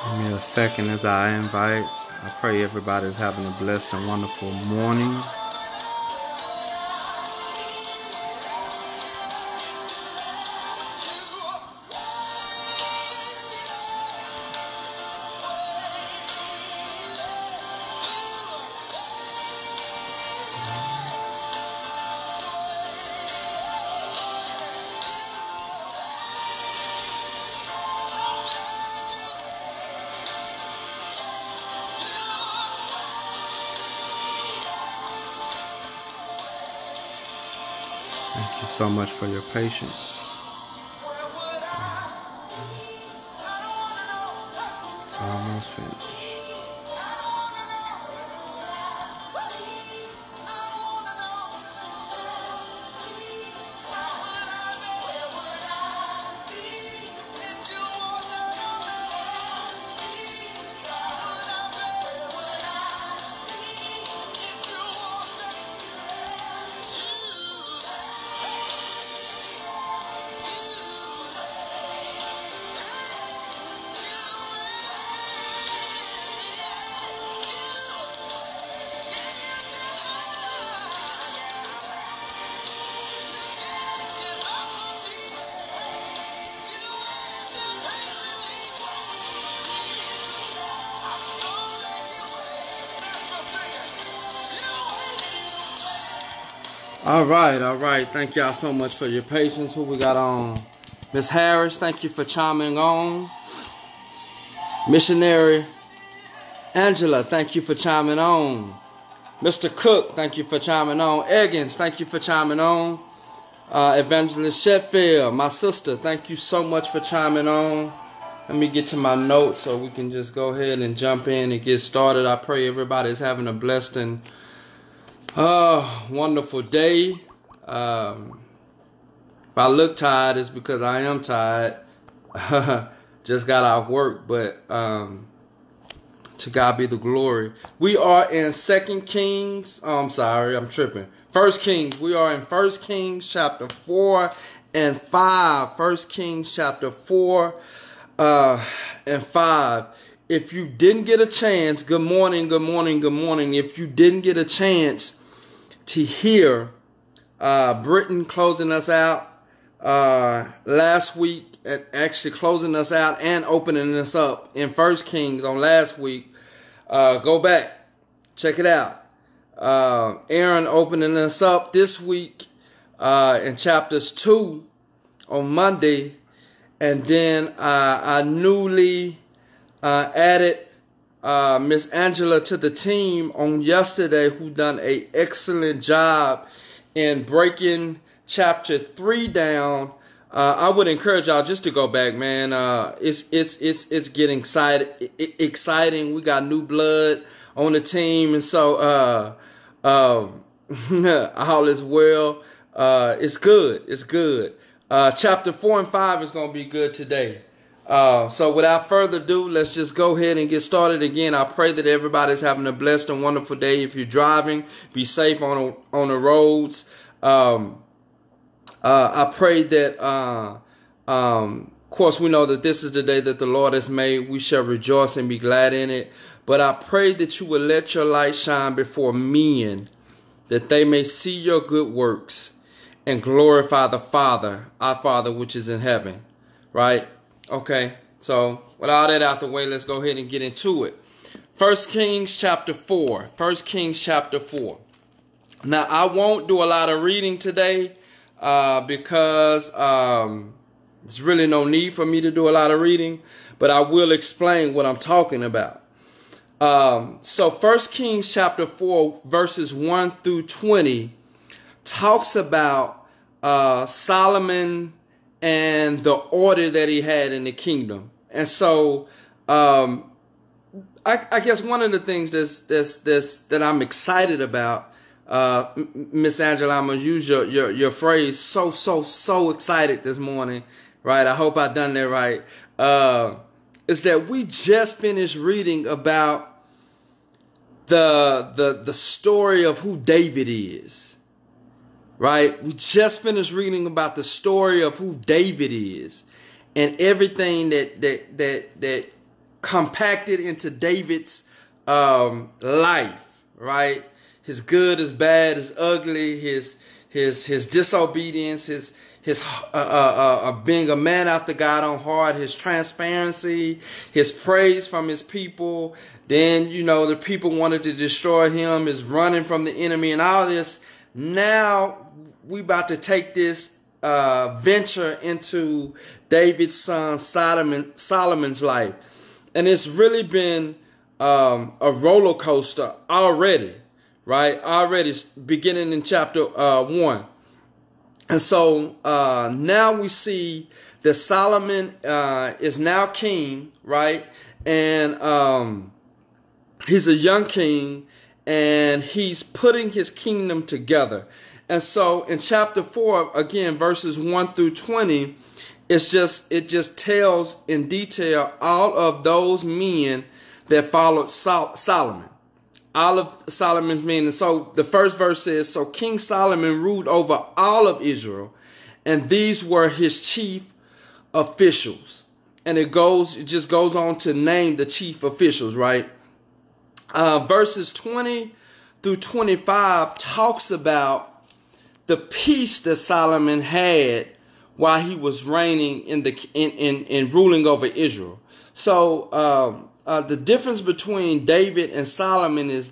Give me a second as I invite. I pray everybody's having a blessed and wonderful morning. Thank you so much for your patience. Almost finished. All right. Thank y'all so much for your patience. Who we got on? Miss Harris, thank you for chiming on. Missionary Angela, thank you for chiming on. Mr. Cook, thank you for chiming on. Eggins, thank you for chiming on. Evangelist Sheffield, my sister, thank you so much for chiming on. Let me get to my notes so we can just go ahead and jump in and get started. I pray everybody's having a blessed and wonderful day. If I look tired, it's because I am tired. Just got off work, but to God be the glory. We are in 2 Kings. I'm sorry, I'm tripping. 1 Kings. We are in 1 Kings chapter 4 and 5. 1 Kings chapter 4 and 5. If you didn't get a chance, good morning. If you didn't get a chance to hear Britain closing us out last week, and actually closing us out and opening us up in 1 Kings on last week, go back, check it out. Aaron opening us up this week in chapters 2 on Monday, and then I newly added Miss Angela to the team on yesterday, who done a excellent job in breaking chapter 3 down. I would encourage y'all just to go back, man. It's getting exciting. We got new blood on the team, and so all is well. It's good. Chapter 4 and 5 is gonna be good today. So without further ado, let's just go ahead and get started again. I pray that everybody's having a blessed and wonderful day. If you're driving, be safe on the roads. I pray that, of course, we know that this is the day that the Lord has made. We shall rejoice and be glad in it. But I pray that you will let your light shine before men, that they may see your good works and glorify the Father, our Father which is in heaven. Right? Okay, so with all that out the way, let's go ahead and get into it. 1 Kings chapter 4. 1 Kings chapter 4. Now, I won't do a lot of reading today because there's really no need for me to do a lot of reading, but I will explain what I'm talking about. So 1 Kings chapter 4, verses 1 through 20 talks about Solomon and the order that he had in the kingdom. And so I guess one of the things that I'm excited about, Miss Angela, I'm gonna use your phrase, so excited this morning, right? I hope I done that right. Is that we just finished reading about the story of who David is. Right? We just finished reading about the story of who David is and everything that compacted into David's life, right? His good, his bad, his ugly, his disobedience, his being a man after God's own heart, his transparency, his praise from his people. Then, the people wanted to destroy him, his running from the enemy and all this. Now we about to take this venture into David's son Solomon's life. And it's really been a roller coaster already, right? Already beginning in chapter 1. And so now we see that Solomon is now king, right? And he's a young king, and he's putting his kingdom together. And so in chapter 4, again, verses 1 through 20, it just tells in detail all of those men that followed Solomon. All of Solomon's men. And so the first verse says, so King Solomon ruled over all of Israel, and these were his chief officials. And it just goes on to name the chief officials, right? Verses 20 through 25 talks about the peace that Solomon had while he was reigning in ruling over Israel. So the difference between David and Solomon is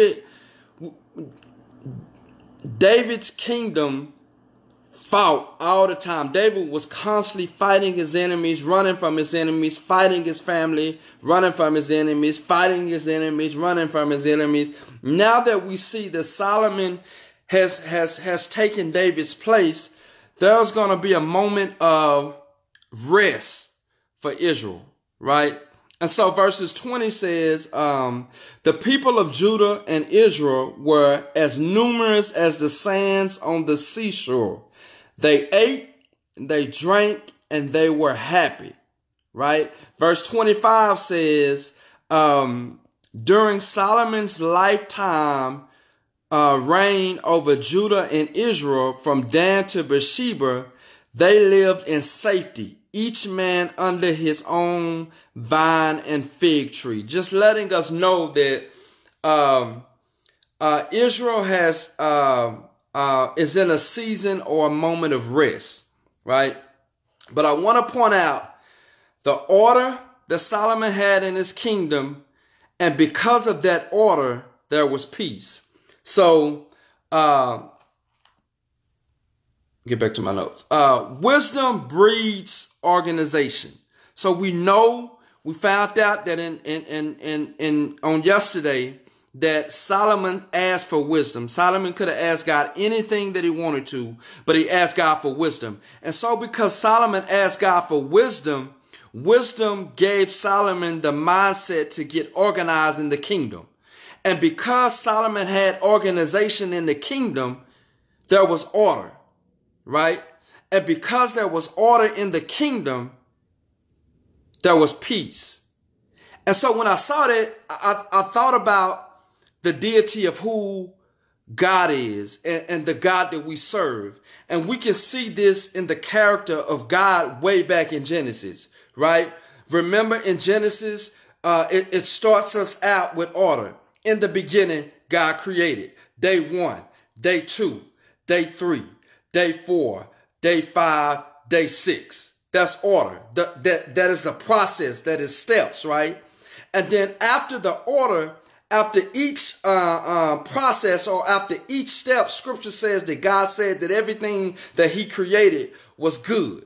David's kingdom fought all the time. David was constantly fighting his enemies, running from his enemies, fighting his family, running from his enemies, fighting his enemies, running from his enemies. Now that we see that Solomon has taken David's place, there's going to be a moment of rest for Israel, right? And so verses 20 says, the people of Judah and Israel were as numerous as the sands on the seashore. They ate, they drank, and they were happy, right? Verse 25 says, during Solomon's lifetime, reign over Judah and Israel from Dan to Beersheba, they lived in safety, each man under his own vine and fig tree. Just letting us know that Israel is in a season or a moment of rest, right? But I want to point out the order that Solomon had in his kingdom, and because of that order, there was peace. So, get back to my notes. Wisdom breeds organization. So we found out that on yesterday that Solomon asked for wisdom. Solomon could have asked God anything that he wanted to, but he asked God for wisdom. And so because Solomon asked God for wisdom, wisdom gave Solomon the mindset to get organized in the kingdom. And because Solomon had organization in the kingdom, there was order, right? And because there was order in the kingdom, there was peace. And so when I saw that, I thought about the deity of who God is and the God that we serve. And we can see this in the character of God way back in Genesis, right? Remember in Genesis, it starts us out with order. In the beginning, God created. Day 1, day 2, day 3, day 4, day 5, day 6. That's order. That is a process. That is steps, right? And then after the order, after each process or after each step, scripture says that God said that everything that he created was good.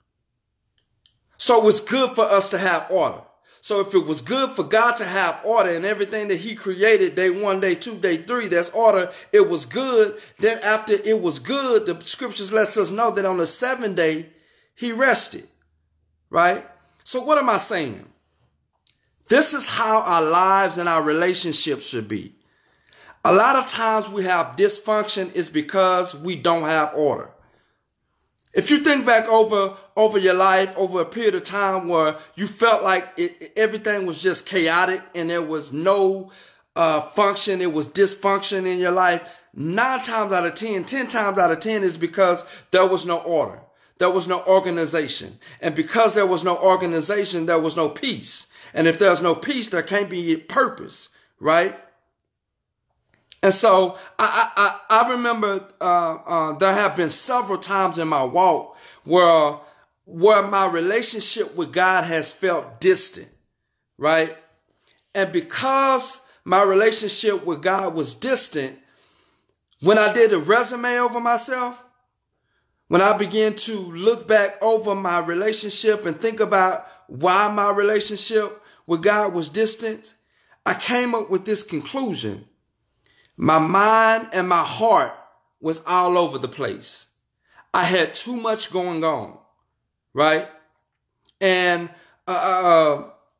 So it was good for us to have order. So if it was good for God to have order and everything that he created, day 1, day 2, day 3, that's order, it was good. Then after it was good, the scriptures lets us know that on the 7th day, he rested, right? So what am I saying? This is how our lives and our relationships should be. A lot of times we have dysfunction is because we don't have order. If you think back over your life, over a period of time where you felt like everything was just chaotic and there was no function, it was dysfunction in your life, 9 times out of 10, 10 times out of 10 is because there was no order. There was no organization. And because there was no organization, there was no peace. And if there's no peace, there can't be purpose, right? And so I remember there have been several times in my walk where my relationship with God has felt distant, right? And because my relationship with God was distant, when I did a resume over myself, when I began to look back over my relationship and think about why my relationship with God was distant, I came up with this conclusion. My mind and my heart was all over the place. I had too much going on, right? And a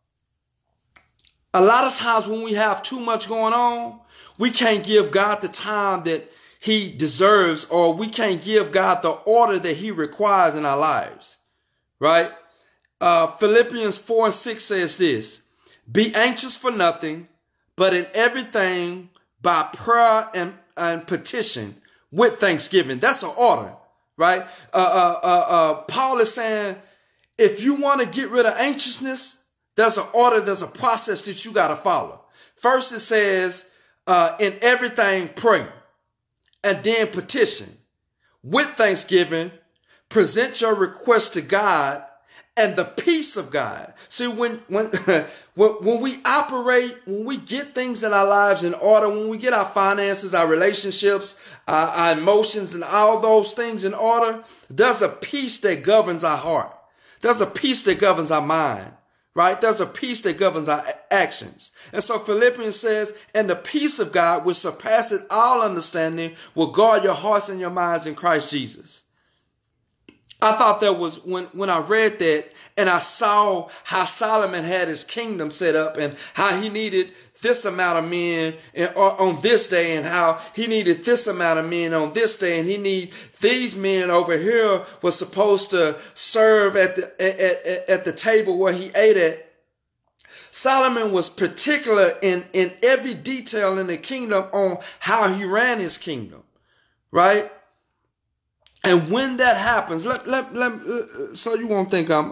lot of times when we have too much going on, we can't give God the time that he deserves, or we can't give God the order that he requires in our lives, right? Philippians 4:6 says this: be anxious for nothing, but in everything by prayer and petition with thanksgiving. That's an order, right? Paul is saying, if you want to get rid of anxiousness, there's an order, there's a process that you got to follow. First it says, in everything pray, and then petition. With thanksgiving, present your request to God, and the peace of God. See, when we operate, when we get things in our lives in order, when we get our finances, our relationships, our emotions, and all those things in order, there's a peace that governs our heart. There's a peace that governs our mind, right? There's a peace that governs our actions. And so Philippians says, and the peace of God, which surpasses all understanding, will guard your hearts and your minds in Christ Jesus. I thought that was when I read that and I saw how Solomon had his kingdom set up and how he needed this amount of men on this day and how he needed this amount of men on this day and he need these men over here was supposed to serve at the table where he ate at. Solomon was particular in every detail in the kingdom on how he ran his kingdom, right? And when that happens, so you won't think I'm,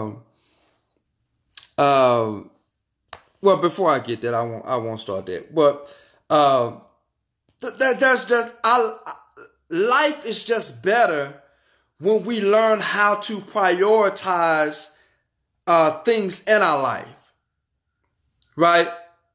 well, before I get that, I won't start that. But, life is just better when we learn how to prioritize, things in our life, right?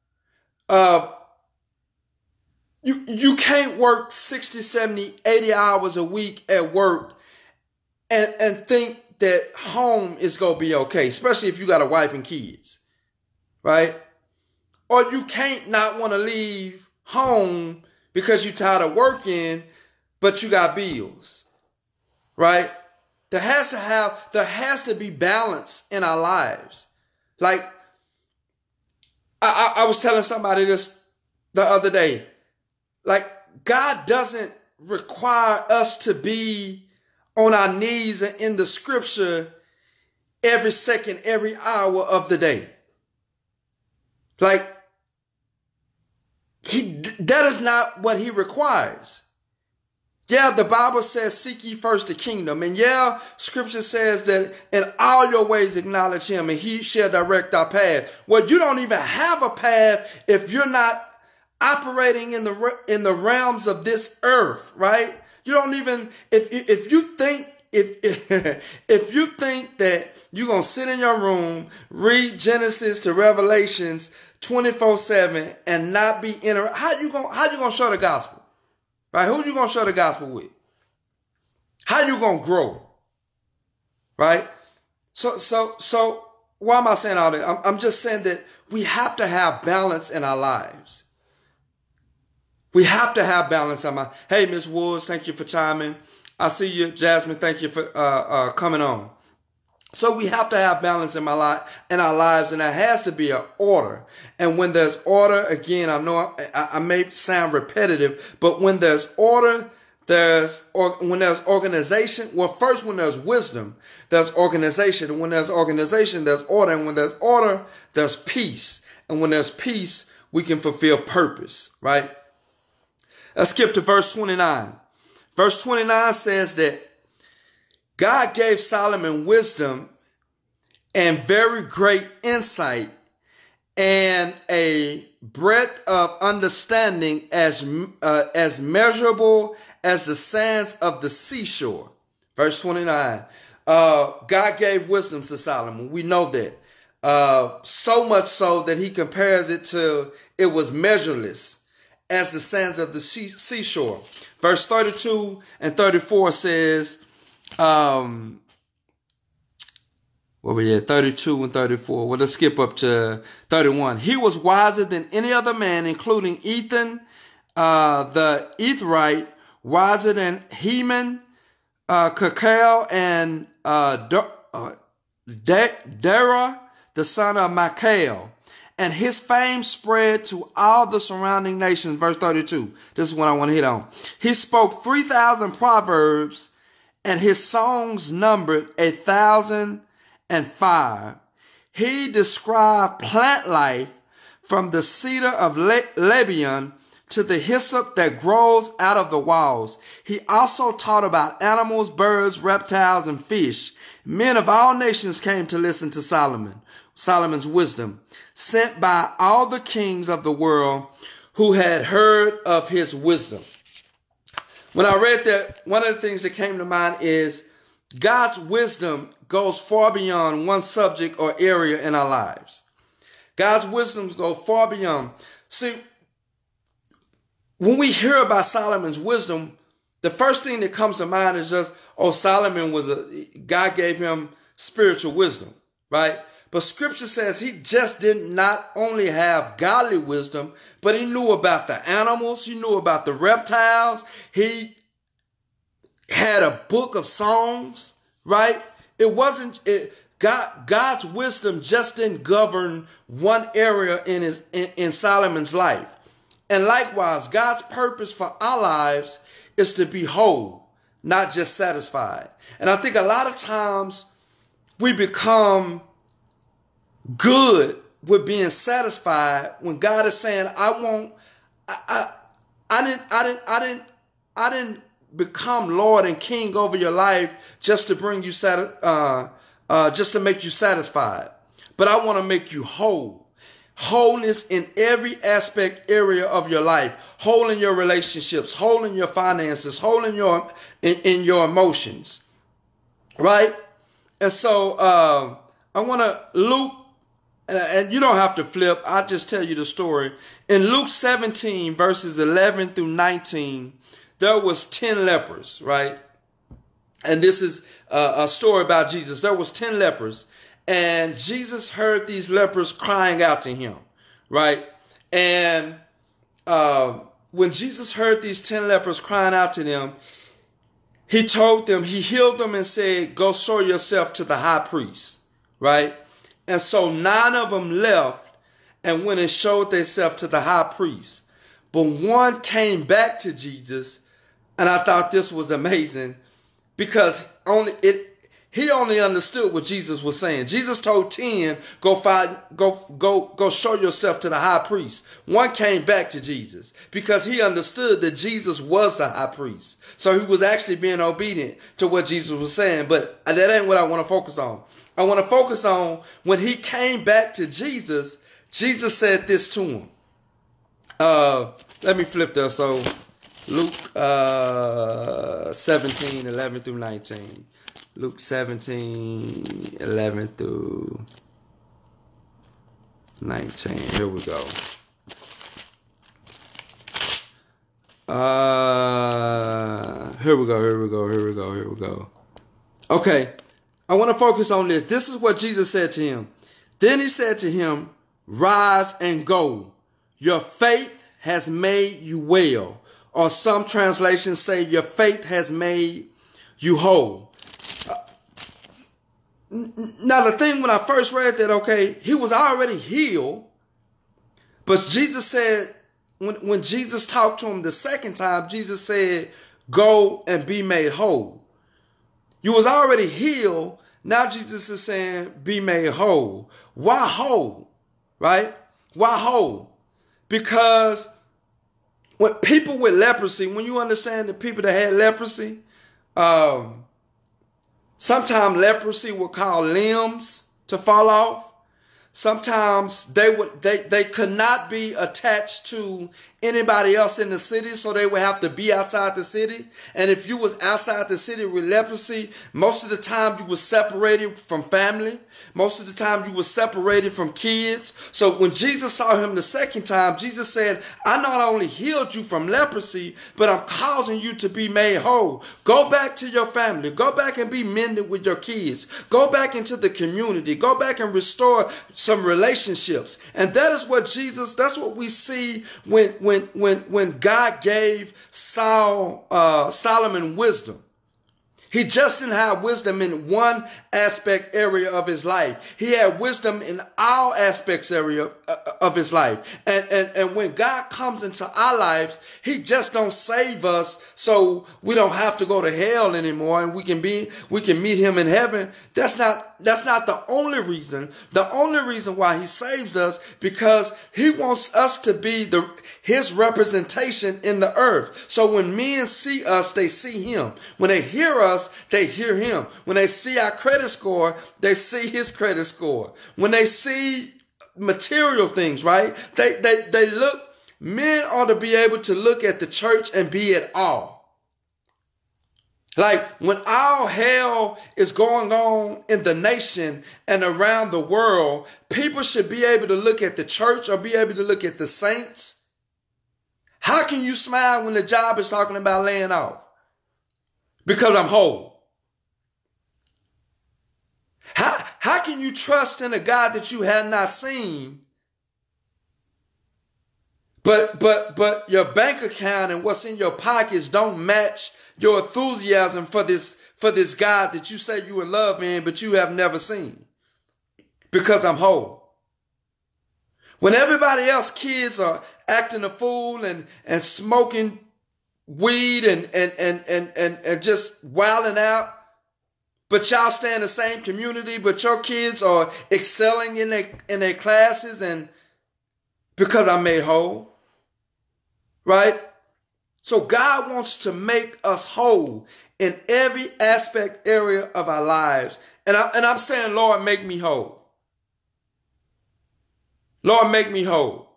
You can't work 60, 70, 80 hours a week at work and think that home is going to be okay, especially if you got a wife and kids, right? Or you can't not want to leave home because you're tired of working, but you got bills, right? There has to be balance in our lives. Like, I was telling somebody this the other day. Like, God doesn't require us to be on our knees and in the scripture every second, every hour of the day. Like, that is not what he requires. Yeah, the Bible says, seek ye first the kingdom. And yeah, scripture says that in all your ways acknowledge him and he shall direct our path. Well, you don't even have a path if you're not operating in the realms of this earth, right? You don't even, if you think that you're going to sit in your room, read Genesis to Revelations 24/7 and not be how you going to show the gospel? Right? Who you going to share the gospel with? How you going to grow? Right? So why am I saying all that? I'm just saying that we have to have balance in our lives. We have to have balance in our lives. Hey, Miss Woods, thank you for chiming. I see you. Jasmine, thank you for coming on. So we have to have balance in our lives, and there has to be an order. And when there's order, again, I know I may sound repetitive, but when there's order, when there's organization. Well, first, when there's wisdom, there's organization. And when there's organization, there's order. And when there's order, there's peace. And when there's peace, we can fulfill purpose, right? Let's skip to verse 29. Verse 29 says that God gave Solomon wisdom and very great insight and a breadth of understanding as measurable as the sands of the seashore. Verse 29. God gave wisdom to Solomon. We know that. So much so that he compares it to, it was measureless as the sands of the seashore. Verse 32 and 34 says, where we at? 32 and 34. Well, let's skip up to 31. He was wiser than any other man, including Ethan, the Etherite, wiser than Heman, Kakal, and Dara, the son of Michael. And his fame spread to all the surrounding nations. Verse 32. This is what I want to hit on. He spoke 3,000 proverbs, and his songs numbered 1,005. He described plant life from the cedar of Lebanon to the hyssop that grows out of the walls. He also taught about animals, birds, reptiles, and fish. Men of all nations came to listen to Solomon's wisdom, sent by all the kings of the world who had heard of his wisdom. When I read that, one of the things that came to mind is God's wisdom goes far beyond one subject or area in our lives. God's wisdom goes far beyond. See, when we hear about Solomon's wisdom, the first thing that comes to mind is just, Solomon God gave him spiritual wisdom, right? But scripture says he just did not only have godly wisdom, but he knew about the animals. He knew about the reptiles. He had a book of songs, right? God's wisdom just didn't govern one area in Solomon's life. And likewise, God's purpose for our lives is to be whole, not just satisfied. And I think a lot of times we become good with being satisfied when God is saying, I didn't become Lord and King over your life just to bring you just to make you satisfied, but I want to make you whole. Wholeness in every aspect area of your life, whole in your relationships, whole in your finances, whole in your emotions, right? And so I want to Luke, and you don't have to flip. I'll just tell you the story. In Luke 17 verses 11 through 19. There was 10 lepers, right? And this is a story about Jesus. There was 10 lepers, and Jesus heard these lepers crying out to him, right? And when Jesus heard these 10 lepers crying out to them, he told them, he healed them and said, go show yourself to the high priest, right? And so 9 of them left and went and showed themselves to the high priest. But one came back to Jesus. And I thought this was amazing because he only understood what Jesus was saying. Jesus told 10, go show yourself to the high priest. One came back to Jesus because he understood that Jesus was the high priest. So he was actually being obedient to what Jesus was saying. But that ain't what I want to focus on. I want to focus on when he came back to Jesus, Jesus said this to him. Let me flip there. So Luke 17, 11 through 19. Luke 17, 11 through 19. Here we go. Here we go. Okay. I want to focus on this. This is what Jesus said to him. Then he said to him, rise and go. Your faith has made you well. Or some translations say your faith has made you whole. Now the thing when I first read that, okay, he was already healed. But Jesus said, when Jesus talked to him the second time, Jesus said, go and be made whole. You was already healed. Now Jesus is saying, be made whole. Why whole? Right? Why whole? Because when people with leprosy, when you understand the people that had leprosy, sometimes leprosy will cause limbs to fall off. sometimes they could not be attached to anybody else in the city, so they would have to be outside the city. And if you was outside the city with leprosy, most of the time you were separated from family. Most of the time you were separated from kids. So when Jesus saw him the second time, Jesus said, I not only healed you from leprosy, but I'm causing you to be made whole. Go back to your family. Go back and be mended with your kids. Go back into the community. Go back and restore some relationships. And that is what that's what we see when God gave Solomon wisdom. He just didn't have wisdom in one aspect area of his life. He had wisdom in all aspects area of his life. And when God comes into our lives, he just don't save us so we don't have to go to hell anymore and we can meet him in heaven. That's not the only reason. The only reason why he saves us, because he wants us to be his representation in the earth. So when men see us, they see him. When they hear us, they hear him. When they see our credit score, they see his credit score. When they see material things, right? They look, men ought to be able to look at the church and be at awe. Like when all hell is going on in the nation and around the world, people should be able to look at the church or be able to look at the saints. How can you smile when the job is talking about laying off? Because I'm whole. How can you trust in a God that you have not seen, but your bank account and what's in your pockets don't match your enthusiasm for this God that you say you in love in, but you have never seen? Because I'm whole. When everybody else kids are acting a fool and smoking weed and just wilding out, but y'all stay in the same community, but your kids are excelling in their classes, and because I'm made whole, right? So God wants to make us whole in every aspect area of our lives. And I'm saying, Lord, make me whole. Lord, make me whole.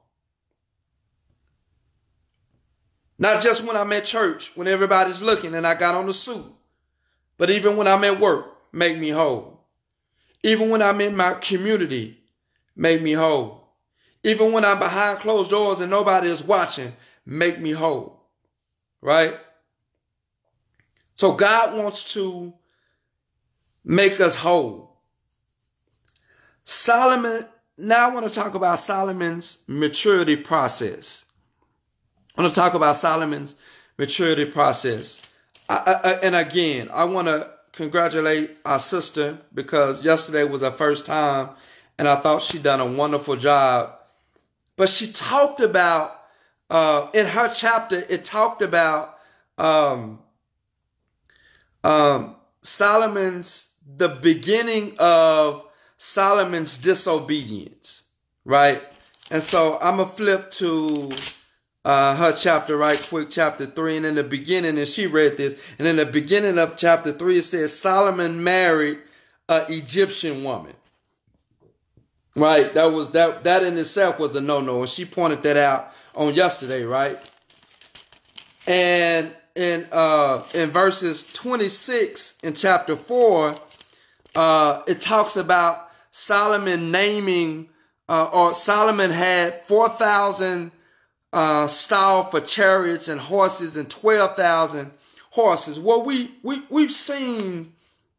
Not just when I'm at church, when everybody's looking and I got on the suit, but even when I'm at work, make me whole. Even when I'm in my community, make me whole. Even when I'm behind closed doors and nobody is watching, make me whole. Right? So God wants to make us whole. Now I want to talk about Solomon's maturity process. I want to talk about Solomon's maturity process. And again, I want to congratulate our sister, because yesterday was her first time and I thought she done a wonderful job. But she talked about, in her chapter, it talked about the beginning of Solomon's disobedience, right? And so I'm going to flip to her chapter right quick, chapter 3. And in the beginning, and she read this, and in the beginning of chapter 3, it says Solomon married an Egyptian woman. Right? That in itself was a no-no. And she pointed that out on yesterday, right? And in verses 26 in chapter 4, it talks about Solomon naming, or Solomon had 4,000 stall for chariots and horses and 12,000 horses. Well, we've seen,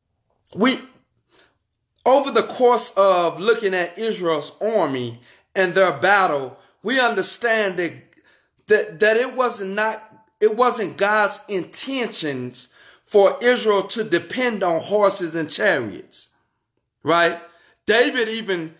over the course of looking at Israel's army and their battle, we understand that it wasn't God's intentions for Israel to depend on horses and chariots, right? David even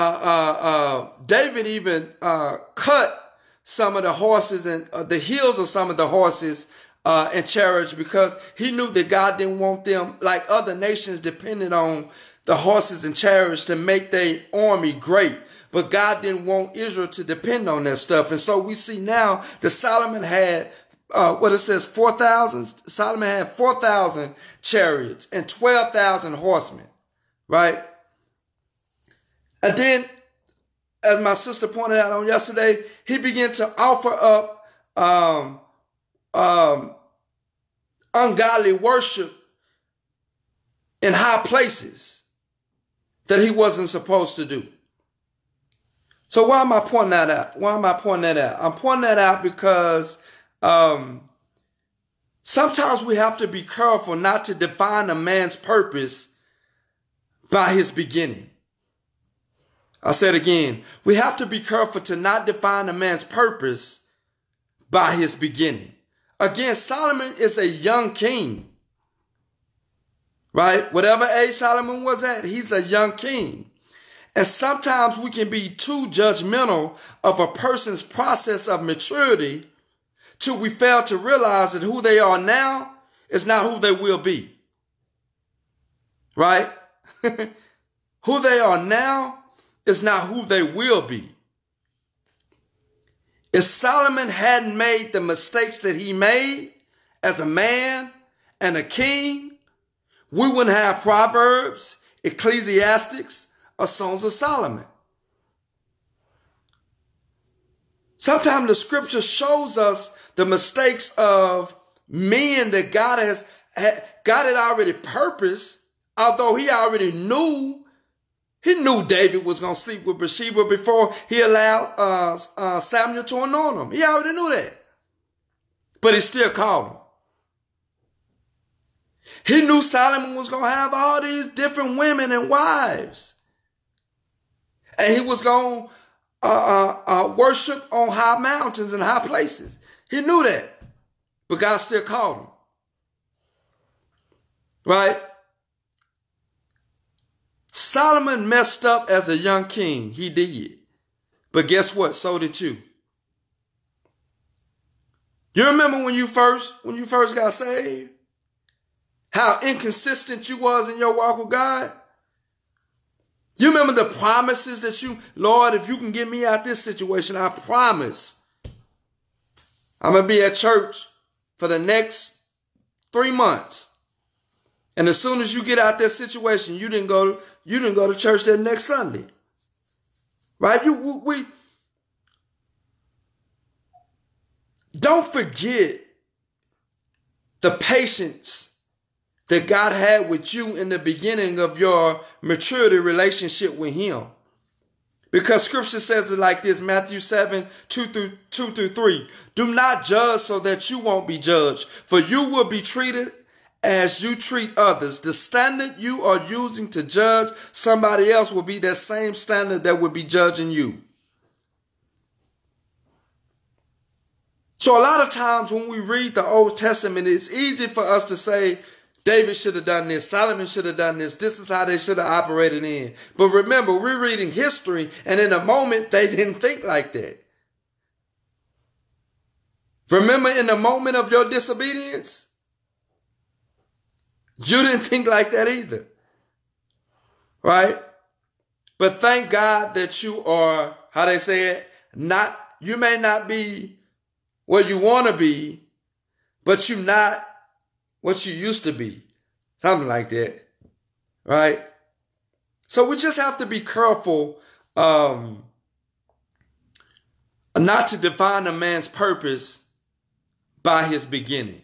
cut some of the horses and the heels of some of the horses and chariots, because he knew that God didn't want them, like other nations, dependent on the horses and chariots to make their army great. But God didn't want Israel to depend on that stuff. And so we see now that Solomon had, 4,000. Solomon had 4,000 chariots and 12,000 horsemen, right? And then as my sister pointed out on yesterday, he began to offer up ungodly worship in high places that he wasn't supposed to do. So why am I pointing that out? I'm pointing that out because sometimes we have to be careful not to define a man's purpose by his beginning. I said again, we have to be careful to not define a man's purpose by his beginning. Again, Solomon is a young king, right? Whatever age Solomon was at, he's a young king. And sometimes we can be too judgmental of a person's process of maturity till we fail to realize that who they are now is not who they will be. Right? Who they are now is not who they will be. If Solomon hadn't made the mistakes that he made as a man and a king, we wouldn't have Proverbs, Ecclesiastics, or Songs of Solomon. Sometimes the scripture shows us the mistakes of men that God had already purposed, although he already knew. He knew David was going to sleep with Bathsheba before he allowed Samuel to anoint him. He already knew that. But he still called him. He knew Solomon was going to have all these different women and wives. And he was going to worship on high mountains and high places. He knew that. But God still called him. Right? Solomon messed up as a young king. He did. But guess what? So did you. You remember when you first got saved? How inconsistent you was in your walk with God? You remember the promises that Lord, if you can get me out this situation, I promise I'm going to be at church for the next 3 months. And as soon as you get out that situation, you didn't go to church that next Sunday. Right? We don't forget the patience that God had with you in the beginning of your maturity relationship with him. Because scripture says it like this, Matthew 7, 2 through 3. Do not judge so that you won't be judged, for you will be treated as you treat others. The standard you are using to judge somebody else will be that same standard that will be judging you. So a lot of times when we read the Old Testament, it's easy for us to say, David should have done this. Solomon should have done this. This is how they should have operated in. But remember, we're reading history, and in a moment, they didn't think like that. Remember, in the moment of your disobedience, you didn't think like that either. Right? But thank God that you are, how they say it, you may not be where you want to be, but you're not what you used to be. Something like that. Right? So we just have to be careful not to define a man's purpose by his beginning.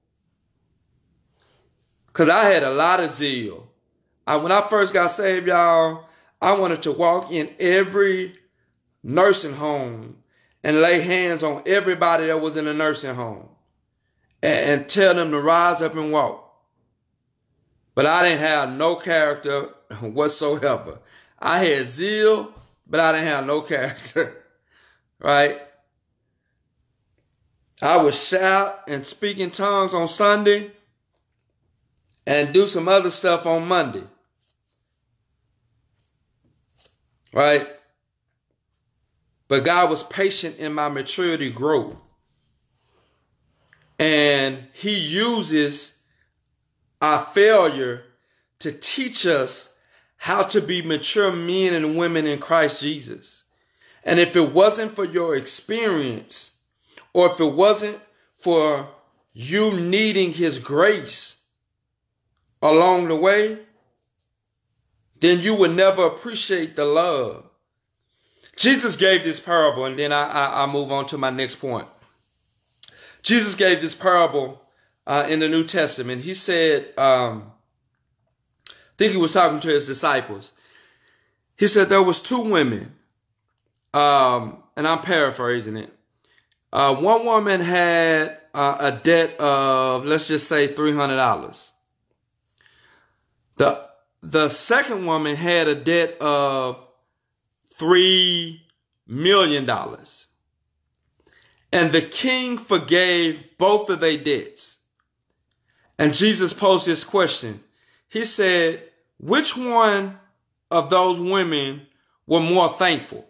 Because I had a lot of zeal. When I first got saved, y'all, I wanted to walk in every nursing home and lay hands on everybody that was in a nursing home and tell them to rise up and walk. But I didn't have no character whatsoever. I had zeal, but I didn't have no character. Right? I would shout and speak in tongues on Sunday and do some other stuff on Monday. Right? But God was patient in my maturity growth. And he uses our failure to teach us how to be mature men and women in Christ Jesus. And if it wasn't for your experience, or if it wasn't for you needing his grace along the way, then you would never appreciate the love. Jesus gave this parable, and then I move on to my next point. Jesus gave this parable in the New Testament. He said, I think he was talking to his disciples. He said there was two women, and I'm paraphrasing it. One woman had a debt of, let's just say, $300. The second woman had a debt of $3 million. And the king forgave both of their debts. And Jesus posed this question. He said, which one of those women were more thankful?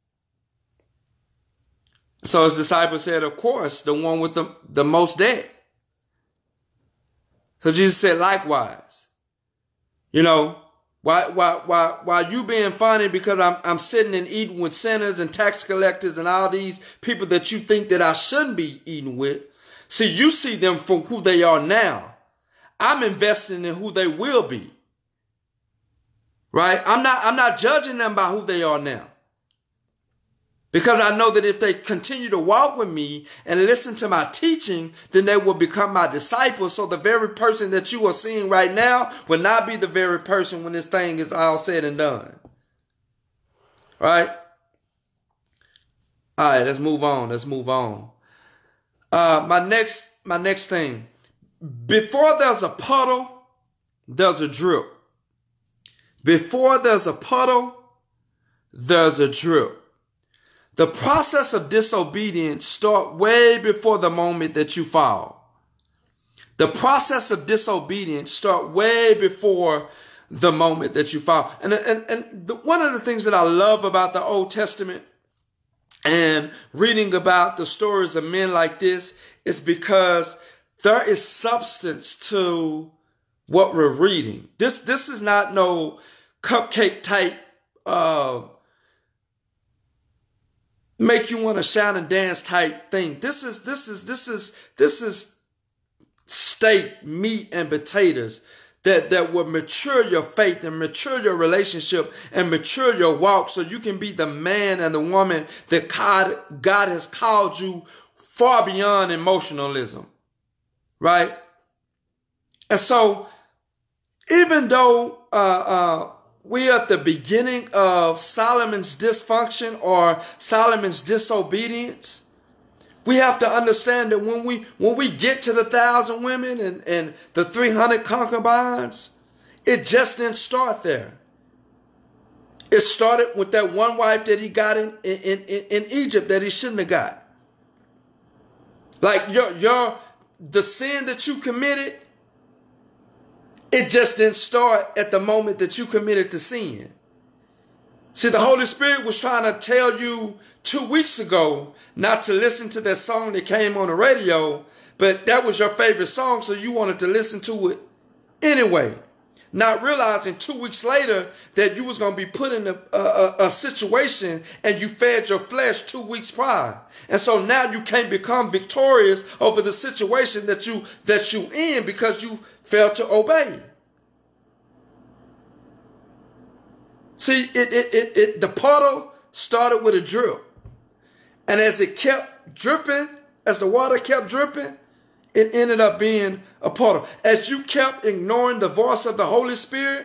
So his disciples said, of course, the one with the most debt. So Jesus said, likewise, you know, why you being funny because I'm sitting and eating with sinners and tax collectors and all these people that you think that I shouldn't be eating with. See, you see them for who they are now. I'm investing in who they will be. Right? I'm not judging them by who they are now. Because I know that if they continue to walk with me and listen to my teaching, then they will become my disciples. So the very person that you are seeing right now will not be the very person when this thing is all said and done. Right? All right, let's move on. My next thing. Before there's a puddle, there's a drip. Before there's a puddle, there's a drip. The process of disobedience starts way before the moment that you fall. The process of disobedience starts way before the moment that you fall. And one of the things that I love about the Old Testament and reading about the stories of men like this is because there is substance to what we're reading. This is not no cupcake type make you want to shout and dance type thing. This is steak, meat, and potatoes that will mature your faith and mature your relationship and mature your walk so you can be the man and the woman that God has called you far beyond emotionalism. Right? And so, even though we are at the beginning of Solomon's dysfunction or Solomon's disobedience, we have to understand that when we get to the 1,000 women and the 300 concubines, it just didn't start there. It started with that one wife that he got in Egypt that he shouldn't have got. Like the sin that you committed, it just didn't start at the moment that you committed the sin. See, the Holy Spirit was trying to tell you 2 weeks ago not to listen to that song that came on the radio, but that was your favorite song, so you wanted to listen to it anyway. Not realizing 2 weeks later that you was going to be put in a situation and you fed your flesh 2 weeks prior. And so now you can't become victorious over the situation that you in because you failed to obey. See, the puddle started with a drip. And as it kept dripping, as the water kept dripping, it ended up being a puddle. As you kept ignoring the voice of the Holy Spirit,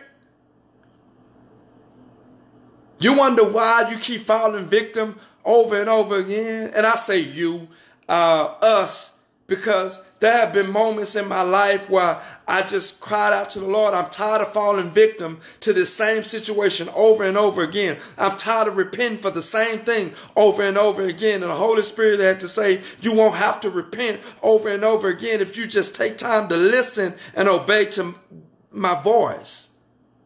you wonder why you keep falling victim over and over again. And I say you, us, because there have been moments in my life where I just cried out to the Lord. I'm tired of falling victim to this same situation over and over again. I'm tired of repenting for the same thing over and over again. And the Holy Spirit had to say, you won't have to repent over and over again if you just take time to listen and obey to my voice.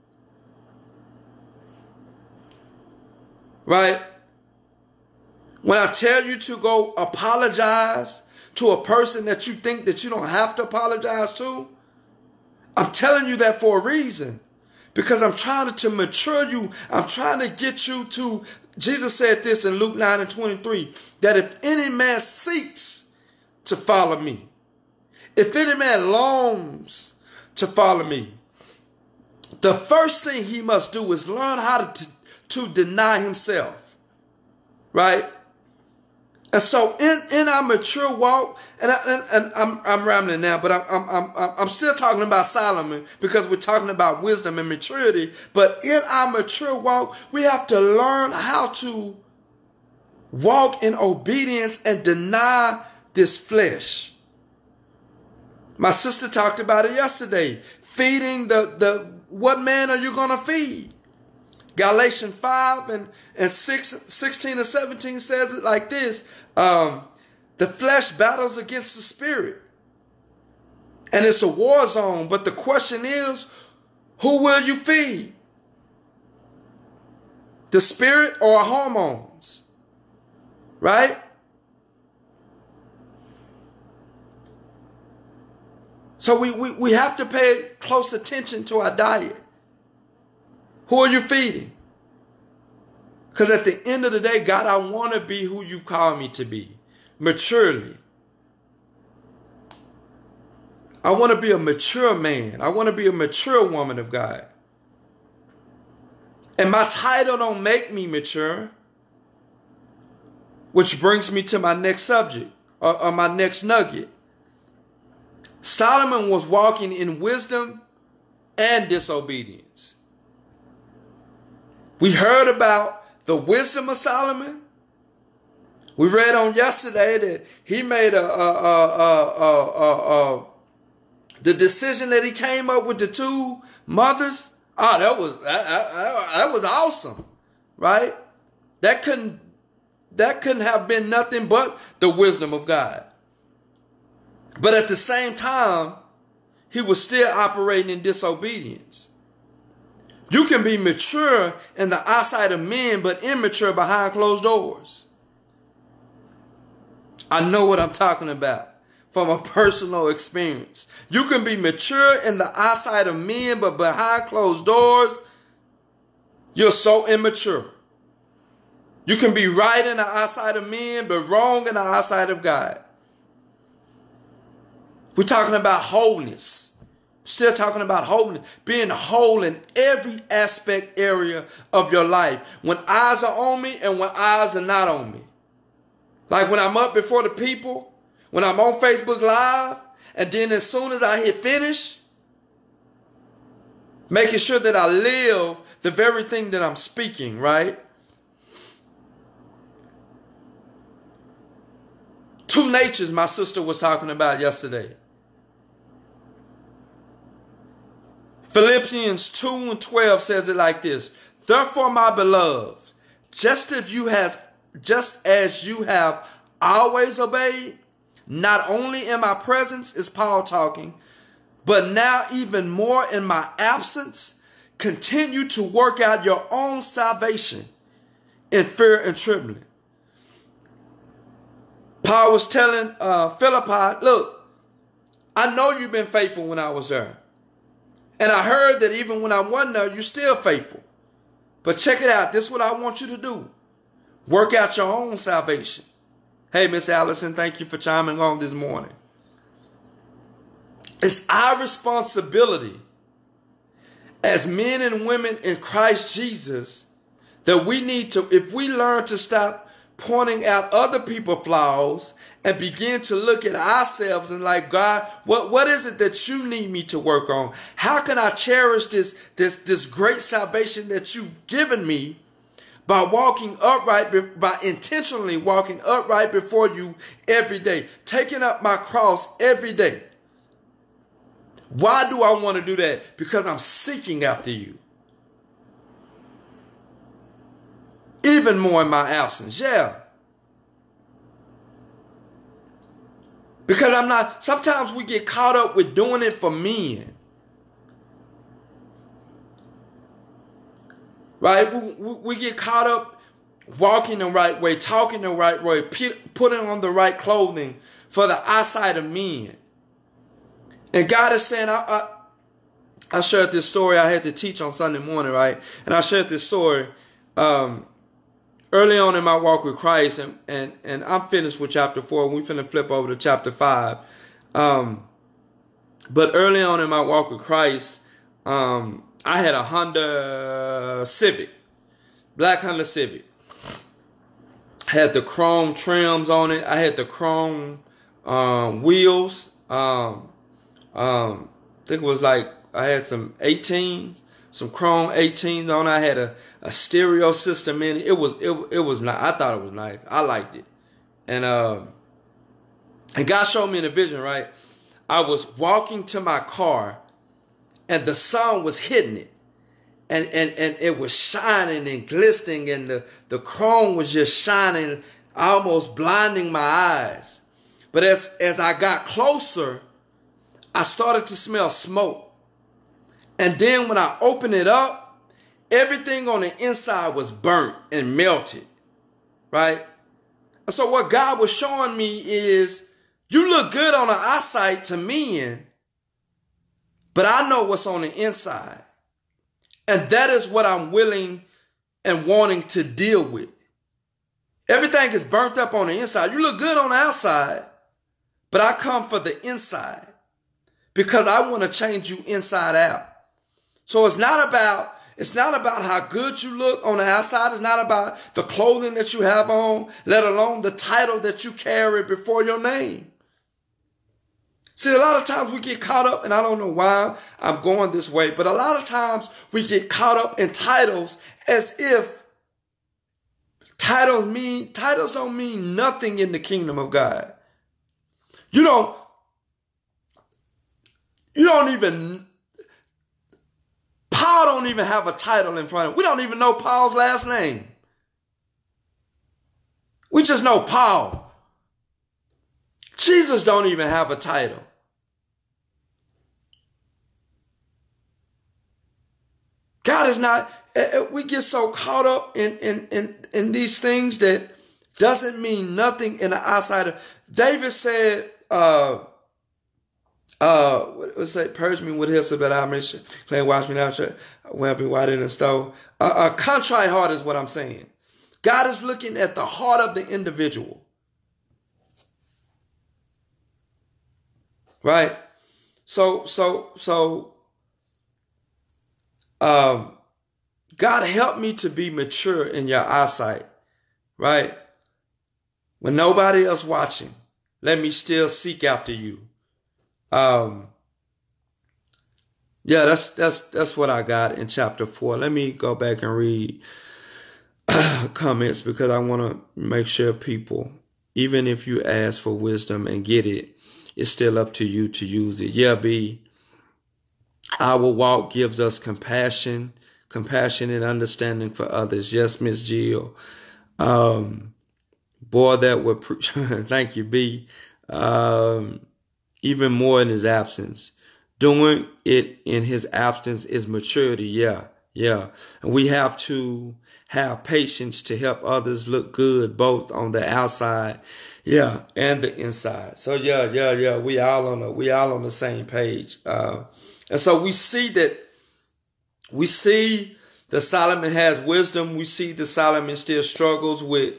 Right? When I tell you to go apologize to a person that you think that you don't have to apologize to, I'm telling you that for a reason. Because I'm trying to mature you. I'm trying to get you to, Jesus said this in Luke 9:23, that if any man seeks to follow me, if any man longs to follow me, the first thing he must do is learn how to deny himself. right? And so in our mature walk, and I'm rambling now, but I'm still talking about Solomon because we're talking about wisdom and maturity. But in our mature walk, we have to learn how to walk in obedience and deny this flesh. My sister talked about it yesterday. Feeding what man are you going to feed? Galatians 5 and 16 and 17 says it like this. The flesh battles against the spirit. And it's a war zone. But the question is, who will you feed? The spirit or hormones? Right? So we have to pay close attention to our diet. Who are you feeding? Because at the end of the day, God, I want to be who you've called me to be. Maturely. I want to be a mature man. I want to be a mature woman of God. And my title don't make me mature. Which brings me to my next subject, or my next nugget. Solomon was walking in wisdom and disobedience. We heard about the wisdom of Solomon. We read on yesterday that he made the decision that he came up with the two mothers. Oh, that was awesome, right? That couldn't have been nothing but the wisdom of God. But at the same time, he was still operating in disobedience. You can be mature in the eyesight of men, but immature behind closed doors. I know what I'm talking about from a personal experience. You can be mature in the eyesight of men, but behind closed doors, you're so immature. You can be right in the eyesight of men, but wrong in the eyesight of God. We're talking about wholeness. Still talking about wholeness. Being whole in every aspect area of your life. When eyes are on me and when eyes are not on me. Like when I'm up before the people, when I'm on Facebook Live, and then as soon as I hit finish, making sure that I live the very thing that I'm speaking, right? Two natures my sister was talking about yesterday. Philippians 2 and 12 says it like this. Therefore, my beloved, just as you have always obeyed, not only in my presence is Paul talking, but now even more in my absence, continue to work out your own salvation in fear and trembling. Paul was telling Philippi, look, I know you've been faithful when I was there. And I heard that even when I wasn't there, you're still faithful. But check it out. This is what I want you to do. Work out your own salvation. Hey, Miss Allison, thank you for chiming on this morning. It's our responsibility as men and women in Christ Jesus that we need to, if we learn to stop pointing out other people's flaws and begin to look at ourselves and like, God, what is it that you need me to work on? How can I cherish this great salvation that you've given me by walking upright, by intentionally walking upright before you every day, taking up my cross every day? Why do I want to do that? Because I'm seeking after you. Even more in my absence. Yeah. Because I'm not, sometimes we get caught up with doing it for men. Right? We get caught up walking the right way, talking the right way, putting on the right clothing for the eyesight of men. And God is saying, I shared this story I had to teach on Sunday morning, right? And I shared this story early on in my walk with Christ, and I'm finished with chapter 4. We're finna flip over to chapter 5. But early on in my walk with Christ, I had a Honda Civic, black Honda Civic. Had the chrome trims on it. I had the chrome wheels. I think it was like I had some 18s, some chrome 18s on. I had a stereo system in it. It was nice. I thought it was nice. I liked it. And God showed me in a vision, right? I was walking to my car and the sun was hitting it. And it was shining and glistening, and the chrome was just shining, almost blinding my eyes. But as I got closer, I started to smell smoke. And then when I opened it up, everything on the inside was burnt and melted, right? And so what God was showing me is, you look good on the outside to men, but I know what's on the inside. And that is what I'm willing and wanting to deal with. Everything is burnt up on the inside. You look good on the outside, but I come for the inside because I want to change you inside out. So it's not about how good you look on the outside. It's not about the clothing that you have on, let alone the title that you carry before your name. See, a lot of times we get caught up, and I don't know why I'm going this way, but a lot of times we get caught up in titles as if titles don't mean nothing in the kingdom of God. Paul don't even have a title in front of him. We don't even know Paul's last name. We just know Paul. Jesus don't even have a title. God is not, we get so caught up in these things that doesn't mean nothing in the outside of. David said, what was it? Purge me with hyssop that I may clean, wash me now, well be whiter than snow. A contrite heart is what I'm saying. God is looking at the heart of the individual. Right? So, God help me to be mature in your eyesight, right? When nobody else watching, let me still seek after you. Yeah, that's what I got in chapter 4. Let me go back and read comments because I want to make sure people, even if you ask for wisdom and get it, it's still up to you to use it. Yeah, B. Our walk gives us compassion and understanding for others. Yes, Miss Jill. Boy, that would thank you, B. Even more in his absence. Doing it in his absence is maturity. Yeah. And we have to have patience to help others look good, both on the outside, and the inside. So yeah. We all on the same page. And so we see that Solomon has wisdom. We see that Solomon still struggles with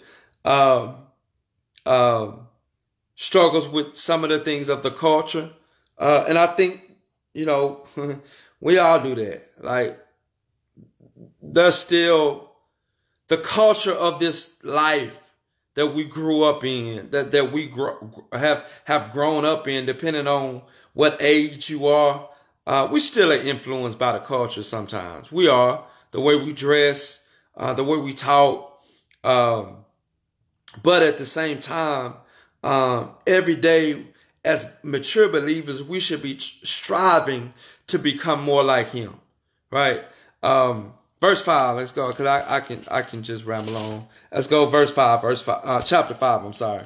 some of the things of the culture. And I think, we all do that. Like, there's still the culture of this life that we grew up in, that we have grown up in, depending on what age you are. We still are influenced by the culture sometimes. We are. The way we dress, the way we talk. But at the same time, every day as mature believers, we should be striving to become more like him. Right? Verse 5, let's go, because I can just ramble on. Let's go verse 5, chapter 5, I'm sorry.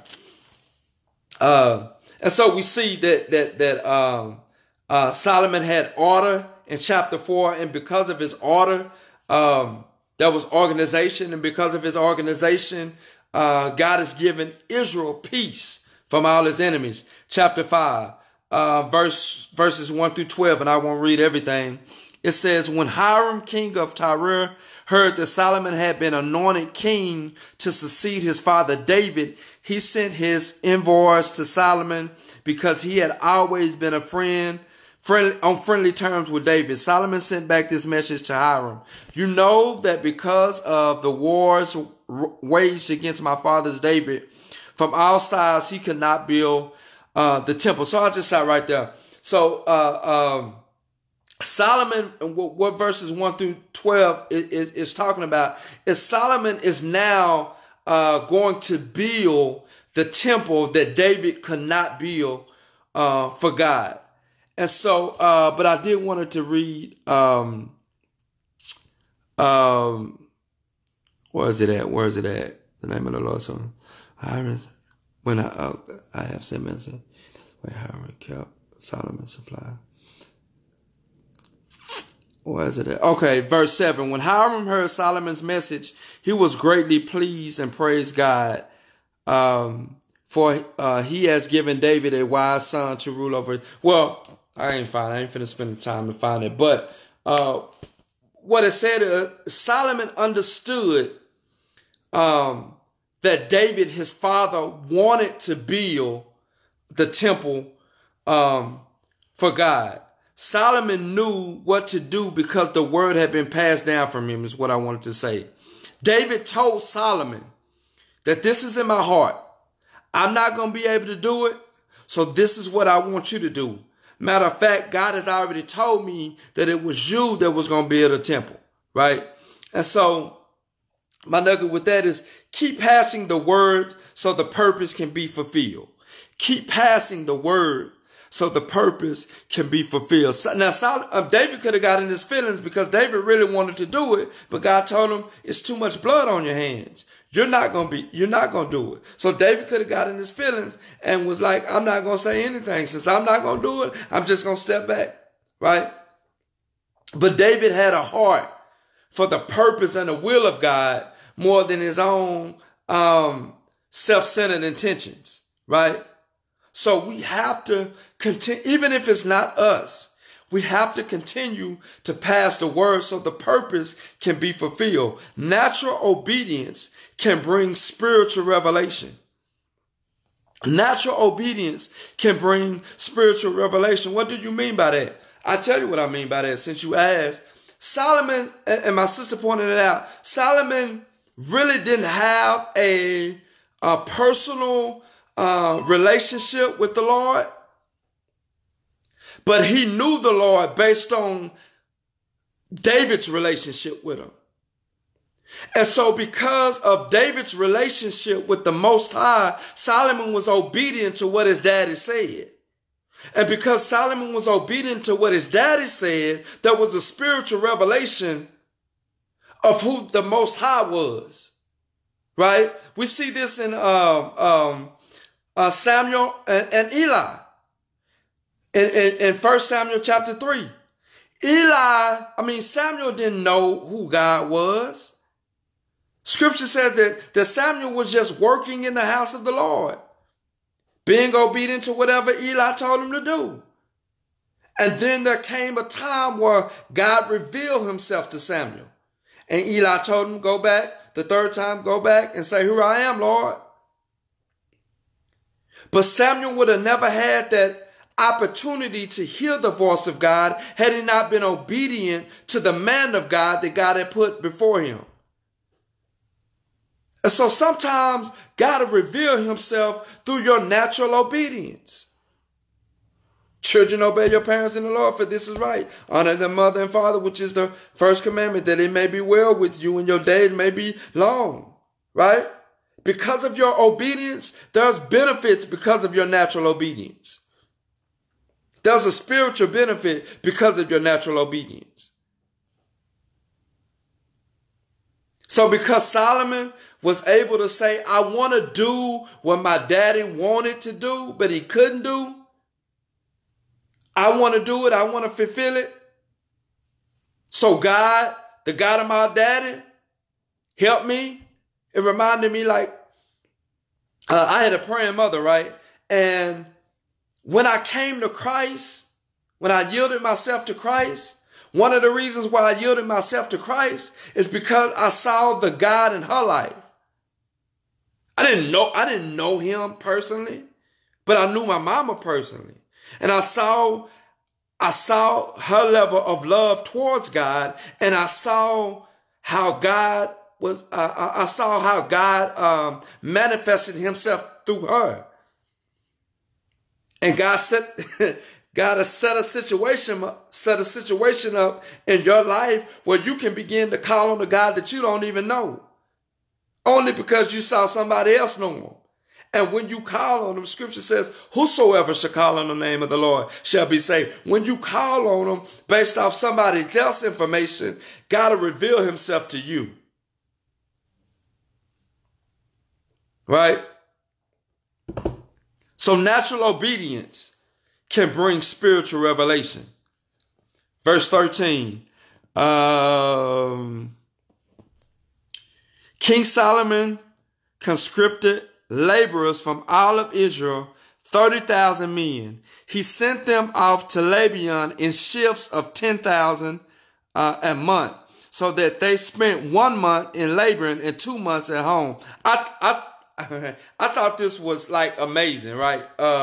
And so we see that Solomon had order in chapter 4, and because of his order, there was organization, and because of his organization, God has given Israel peace from all his enemies. Chapter 5, verses 1 through 12, and I won't read everything. It says, when Hiram, king of Tyre, heard that Solomon had been anointed king to succeed his father David, he sent his envoys to Solomon because he had always been on friendly terms with David. Solomon sent back this message to Hiram. You know that because of the wars waged against my father's David. From all sides, he could not build the temple. So I'll just stop right there. So Solomon, what verses 1 through 12 is talking about, is Solomon is now going to build the temple that David could not build for God. And so, but I did want to read, where is it at? Where is it at? The name of the Lord song. When I have said, when Hiram kept Solomon's supply. Where is it at? Okay, verse 7. When Hiram heard Solomon's message, he was greatly pleased and praised God. For he has given David a wise son to rule over. Well, I ain't finna spend the time to find it. But what it said, Solomon understood that David, his father, wanted to build the temple for God. Solomon knew what to do because the word had been passed down from him, is what I wanted to say. David told Solomon that this is in my heart. I'm not going to be able to do it, so this is what I want you to do. Matter of fact, God has already told me that it was you that was going to build a temple, right? And so my nugget with that is keep passing the word so the purpose can be fulfilled. Keep passing the word so the purpose can be fulfilled. Now, David could have gotten his feelings because David really wanted to do it, but God told him it's too much blood on your hands. You're not going to do it. So David could have gotten his feelings and was like, I'm not going to say anything. Since I'm not going to do it, I'm just going to step back, right? But David had a heart for the purpose and the will of God more than his own self-centered intentions, right? So we have to continue, even if it's not us, we have to continue to pass the word so the purpose can be fulfilled. Natural obedience can bring spiritual revelation. Natural obedience can bring spiritual revelation. What do you mean by that? I tell you what I mean by that since you asked. Solomon, and my sister pointed it out, Solomon really didn't have a personal relationship with the Lord, but he knew the Lord based on David's relationship with him. And so because of David's relationship with the Most High, Solomon was obedient to what his daddy said. And because Solomon was obedient to what his daddy said, there was a spiritual revelation of who the Most High was. Right? We see this in Samuel and Eli. In 1 Samuel chapter 3. Samuel didn't know who God was. Scripture says that Samuel was just working in the house of the Lord, being obedient to whatever Eli told him to do. And then there came a time where God revealed himself to Samuel. And Eli told him, go back, the third time, go back and say, here I am, Lord. But Samuel would have never had that opportunity to hear the voice of God had he not been obedient to the man of God that God had put before him. And so sometimes God will reveal himself through your natural obedience. Children, obey your parents in the Lord, for this is right. Honor their mother and father, which is the first commandment, that it may be well with you and your days may be long. Right? Because of your obedience, there's benefits because of your natural obedience. There's a spiritual benefit because of your natural obedience. So because Solomon was able to say, I want to do what my daddy wanted to do, but he couldn't do. I want to do it. I want to fulfill it. So God, the God of my daddy, helped me. It reminded me like, I had a praying mother, right? And when I came to Christ, when I yielded myself to Christ, one of the reasons why I yielded myself to Christ is because I saw the God in her life. I didn't know him personally, but I knew my mama personally. And I saw her level of love towards God, and I saw how God I saw how God manifested himself through her. And God has set a situation up in your life where you can begin to call on the God that you don't even know. Only because you saw somebody else know him. And when you call on him, scripture says, whosoever shall call on the name of the Lord shall be saved. When you call on him based off somebody else's information, God will reveal himself to you. Right? So natural obedience can bring spiritual revelation. Verse 13. King Solomon conscripted laborers from all of Israel, 30,000 men. He sent them off to Lebanon in shifts of 10,000 a month, so that they spent 1 month in laboring and 2 months at home. I thought this was like amazing, right?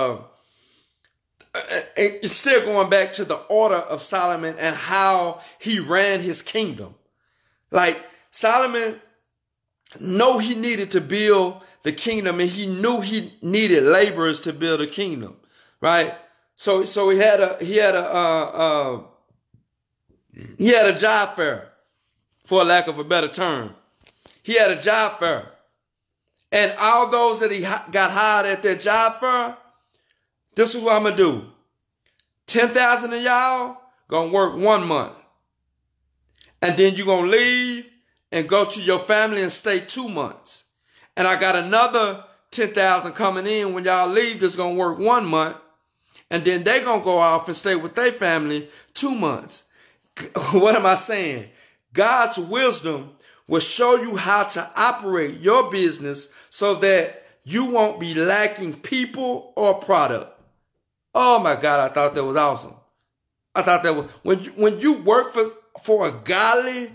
It's still going back to the order of Solomon and how he ran his kingdom. Like Solomon knew he needed to build the kingdom, and he knew he needed laborers to build a kingdom, right? So he had a job fair, for lack of a better term. He had a job fair, and all those that he got hired at that job fair, this is what I'm gonna do. 10,000 of y'all gonna work 1 month, and then you gonna leave and go to your family and stay 2 months. And I got another 10,000 coming in when y'all leave that's going to work 1 month. And then they going to go off and stay with their family 2 months. What am I saying? God's wisdom will show you how to operate your business so that you won't be lacking people or product. Oh my God, I thought that was awesome. I thought that was, when you work for a godly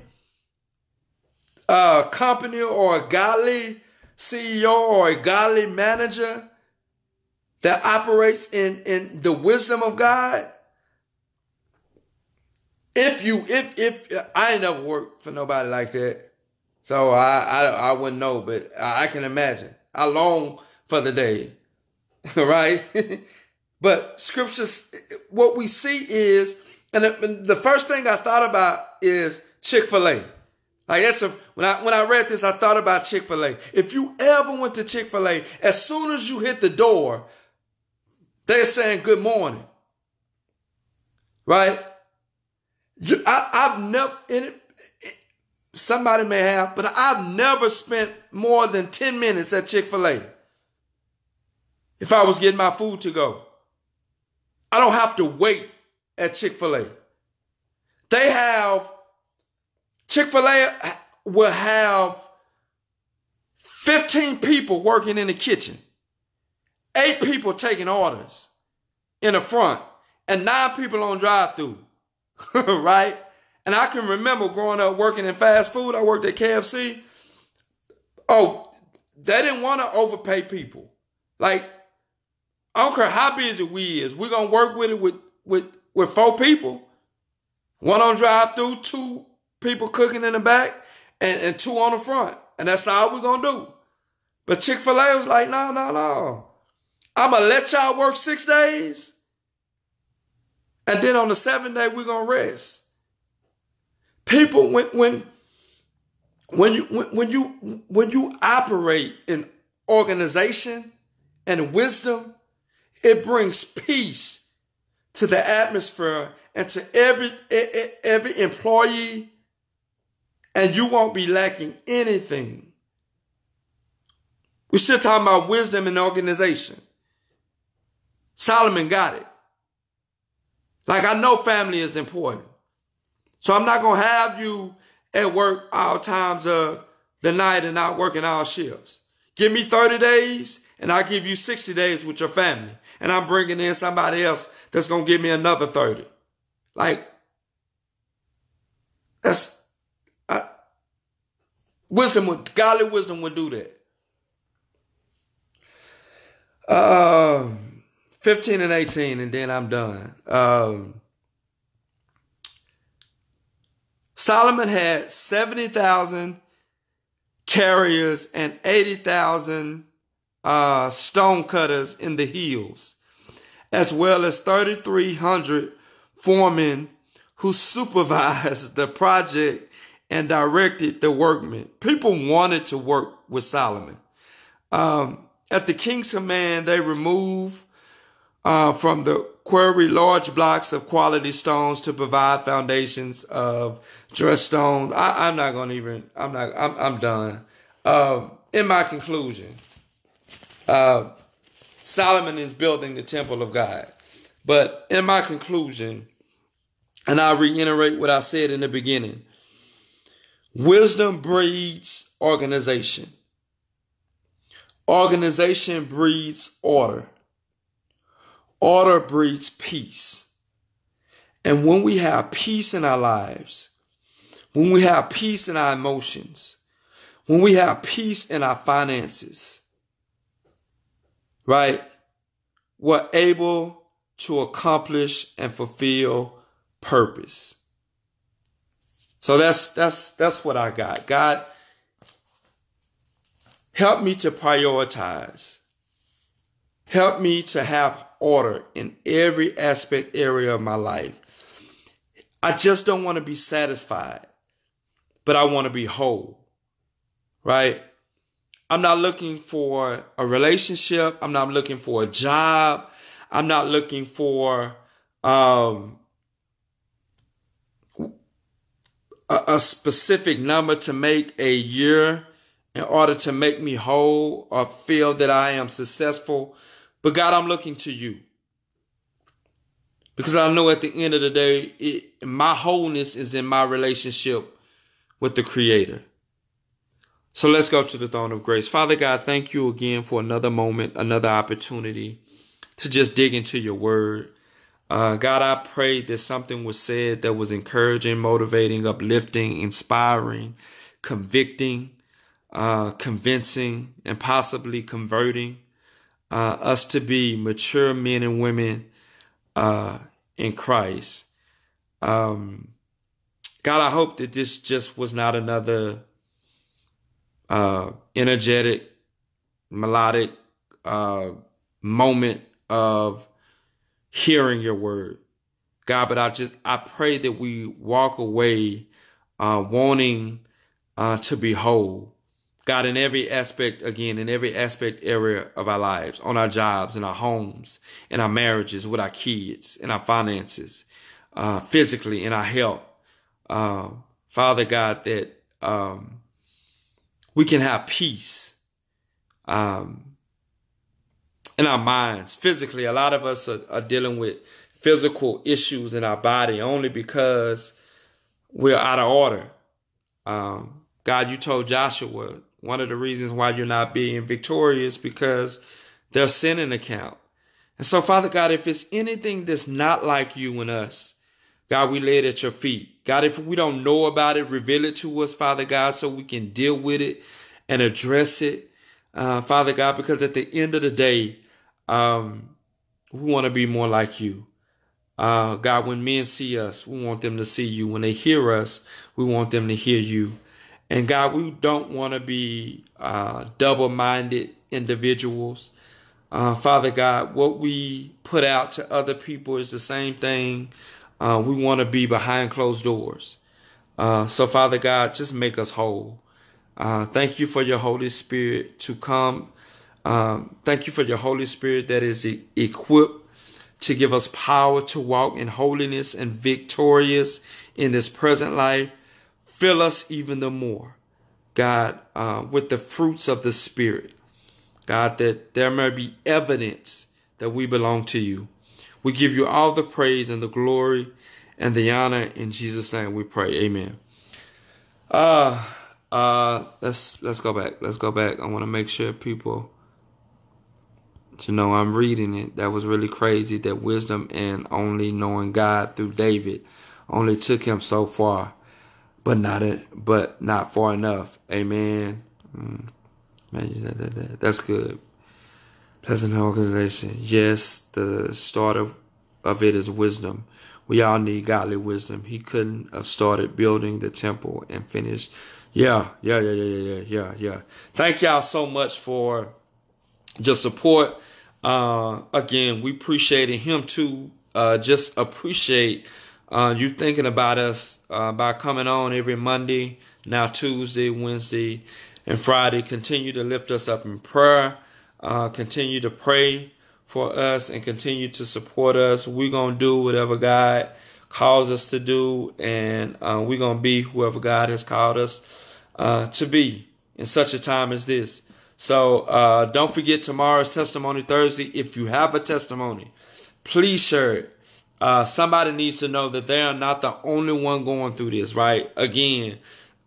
company or a godly CEO or a godly manager that operates in the wisdom of God. If I ain't never worked for nobody like that, so I wouldn't know, but I can imagine. I long for the day, right? But scriptures, what we see is, and the first thing I thought about is Chick-fil-A. Like when I read this, I thought about Chick-fil-A. If you ever went to Chick-fil-A, as soon as you hit the door, they're saying good morning, right? I've never, somebody may have, but I've never spent more than 10 minutes at Chick-fil-A if I was getting my food to go. I don't have to wait at Chick-fil-A. Chick-fil-A will have 15 people working in the kitchen, 8 people taking orders in the front, and 9 people on drive-through, right? And I can remember growing up working in fast food. I worked at KFC. Oh, they didn't want to overpay people. Like, I don't care how busy we is. We're going to work with it with 4 people. 1 on drive-through, 2 people cooking in the back, and 2 on the front. And that's all we're going to do. But Chick-fil-A was like, no. I'm going to let y'all work 6 days. And then on the 7th day, we're going to rest. People, when you operate in organization and wisdom, it brings peace to the atmosphere and to every employee, and you won't be lacking anything. We're still talking about wisdom and organization. Solomon got it. Like, I know family is important. So I'm not going to have you at work all times of the night and not working all shifts. Give me 30 days and I'll give you 60 days with your family. And I'm bringing in somebody else that's going to give me another 30. Like, godly wisdom would do that. 15 and 18, and then I'm done. Solomon had 70,000 carriers and 80,000 stone cutters in the hills, as well as 3,300 foremen who supervised the project and directed the workmen. People wanted to work with Solomon. At the king's command, they removed from the quarry large blocks of quality stones to provide foundations of dressed stones. I'm done. In my conclusion, Solomon is building the temple of God. But in my conclusion, and I'll reiterate what I said in the beginning, wisdom breeds organization. Organization breeds order. Order breeds peace. And when we have peace in our lives, when we have peace in our emotions, when we have peace in our finances, right, we're able to accomplish and fulfill purpose. So that's what I got. God, help me to prioritize. Help me to have order in every aspect area of my life. I just don't want to be satisfied, but I want to be whole, right? I'm not looking for a relationship. I'm not looking for a job. I'm not looking for a specific number to make a year in order to make me whole or feel that I am successful. But God, I'm looking to you. Because I know at the end of the day, my wholeness is in my relationship with the Creator. So let's go to the throne of grace. Father God, thank you again for another moment, another opportunity to just dig into your word. God, I pray that something was said that was encouraging, motivating, uplifting, inspiring, convicting, convincing, and possibly converting us to be mature men and women in Christ. God, I hope that this just was not another energetic, melodic moment of hearing your word. God, but I pray that we walk away wanting to be whole. God, in every aspect area of our lives, on our jobs, in our homes, in our marriages, with our kids, in our finances, physically, in our health. Father God, that we can have peace in our minds. Physically, a lot of us are dealing with physical issues in our body only because we're out of order. God, you told Joshua, one of the reasons why you're not being victorious because there's sin in the camp. And so, Father God, if it's anything that's not like you and us, God, we lay it at your feet. God, if we don't know about it, reveal it to us, Father God, so we can deal with it and address it, Father God, because at the end of the day, we want to be more like you. God, when men see us, we want them to see you. When they hear us, we want them to hear you. And God, we don't want to be double-minded individuals. Father God, what we put out to other people is the same thing. We want to be behind closed doors. So, Father God, just make us whole. Thank you for your Holy Spirit to come. Thank you for your Holy Spirit that is equipped to give us power to walk in holiness and victorious in this present life. Fill us even the more, God, with the fruits of the Spirit. God, that there may be evidence that we belong to you. We give you all the praise and the glory and the honor. In Jesus' name we pray. Amen. Let's go back. Let's go back. I want to make sure people, I'm reading it. That was really crazy that wisdom and only knowing God through David only took him so far, but not far enough. Amen. That's good. Pleasant organization. Yes, the start of it is wisdom. We all need godly wisdom. He couldn't have started building the temple and finished, Yeah. Thank y'all so much for your support. Again, we appreciated him too. Just appreciate you thinking about us by coming on every Monday, now Tuesday, Wednesday, and Friday. Continue to lift us up in prayer. Continue to pray for us and continue to support us. We're going to do whatever God calls us to do, and we're going to be whoever God has called us to be in such a time as this. So don't forget tomorrow's Testimony Thursday. If you have a testimony, please share it. Somebody needs to know that they are not the only one going through this, right? Again,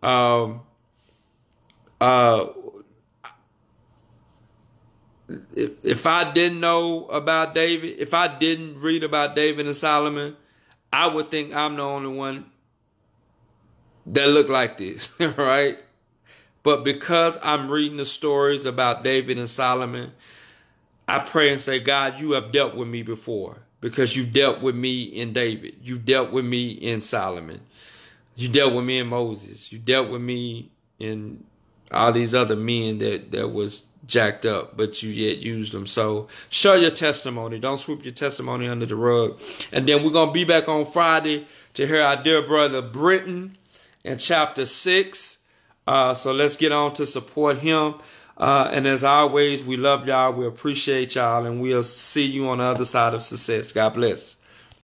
if I didn't know about David, if I didn't read about David and Solomon, I would think I'm the only one that look like this, right? But because I'm reading the stories about David and Solomon, I pray and say, God, you have dealt with me before, because you dealt with me in David. You dealt with me in Solomon. You dealt with me in Moses. You dealt with me in all these other men that was jacked up, but you yet used them. So share your testimony. Don't sweep your testimony under the rug. And then we're going to be back on Friday to hear our dear brother Britton in chapter 6. So let's get on to support him. And as always, we love y'all. We appreciate y'all. And we'll see you on the other side of success. God bless.